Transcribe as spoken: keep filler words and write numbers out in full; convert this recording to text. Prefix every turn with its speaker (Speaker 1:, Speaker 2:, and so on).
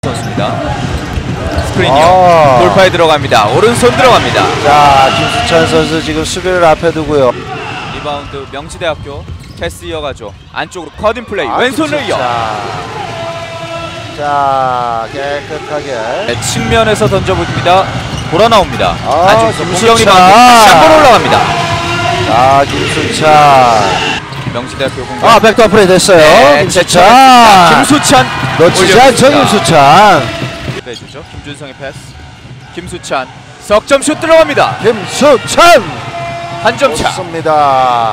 Speaker 1: 선수입니다. 스크린이요.
Speaker 2: 아
Speaker 1: 돌파에 들어갑니다. 오른손 들어갑니다.
Speaker 2: 자, 김수찬 선수 지금 수비를 앞에 두고요.
Speaker 1: 리바운드 명지대학교 패스 이어가죠. 안쪽으로 쿼든 플레이.
Speaker 2: 아,
Speaker 1: 왼손을 이어.
Speaker 2: 자, 자 깨끗하게.
Speaker 1: 네, 측면에서 던져봅니다. 돌아 나옵니다.
Speaker 2: 아,
Speaker 1: 안쪽에서
Speaker 2: 김수찬.
Speaker 1: 공격 리바운드 다시 한번 올라갑니다.
Speaker 2: 자, 김수찬.
Speaker 1: 명지대학교 공격.
Speaker 2: 아, 백도어 플레이 됐어요.
Speaker 1: 네,
Speaker 2: 김수찬.
Speaker 1: 김수찬
Speaker 2: 놓치지 않죠, 김수찬.
Speaker 1: 빼주죠. 김준성의 패스. 김수찬 석점슛 들어갑니다.
Speaker 2: 김수찬.
Speaker 1: 한 점 차.
Speaker 2: 좋습니다.